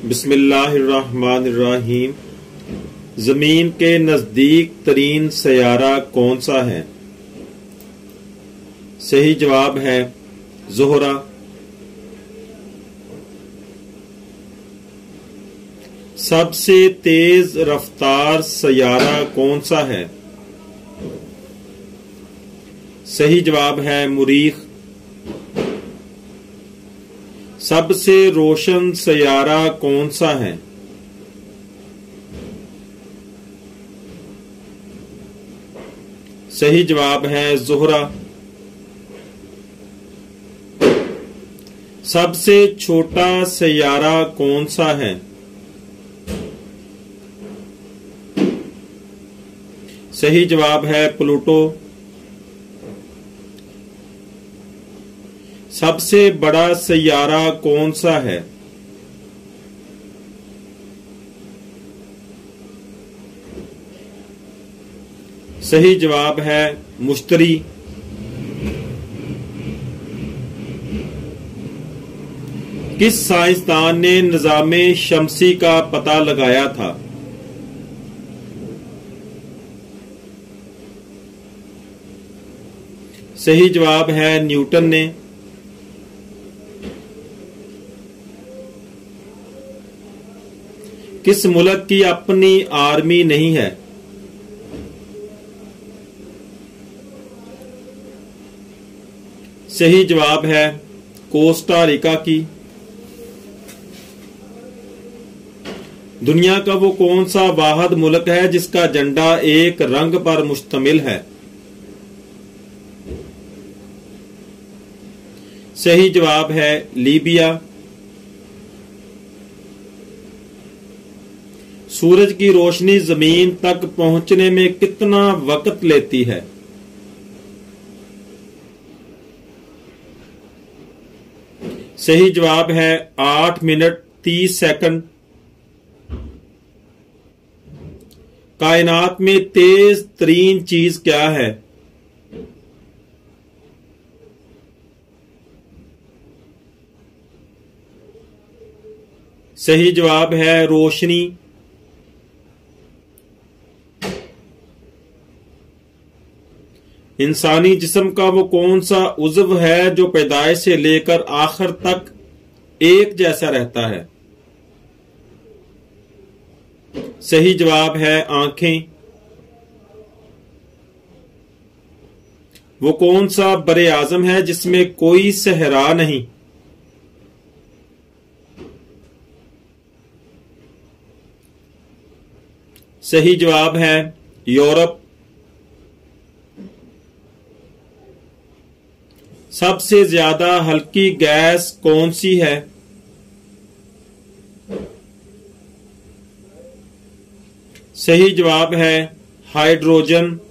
बिस्मिल्लाहिर्रहमानिर्रहीम। जमीन के नजदीक तरीन सयारा कौन सा है? सही जवाब है ज़ोहरा। सबसे तेज रफ्तार सयारा कौन सा है? सही जवाब है मुरीख। सबसे रोशन सयारा कौन सा है? सही जवाब है ज़ोहरा। सबसे छोटा सयारा कौन सा है? सही जवाब है प्लूटो। सबसे बड़ा सयारा कौन सा है? सही जवाब है मुश्तरी। किस साइंसदान ने निज़ामे शमसी का पता लगाया था? सही जवाब है न्यूटन ने। किस मुल्क की अपनी आर्मी नहीं है? सही जवाब है कोस्टा रिका की। दुनिया का वो कौन सा वाहिद मुल्क है जिसका झंडा एक रंग पर मुश्तमिल है? सही जवाब है लीबिया। सूरज की रोशनी जमीन तक पहुंचने में कितना वक्त लेती है? सही जवाब है 8 मिनट 30 सेकंड। कायनात में तेज तरीन चीज क्या है? सही जवाब है रोशनी। इंसानी जिस्म का वो कौन सा उज़्व है जो पैदाइश से लेकर आखिर तक एक जैसा रहता है? सही जवाब है आंखें। वो कौन सा बरे आजम है जिसमें कोई सहरा नहीं? सही जवाब है यूरोप। सबसे ज्यादा हल्की गैस कौन सी है? सही जवाब है हाइड्रोजन।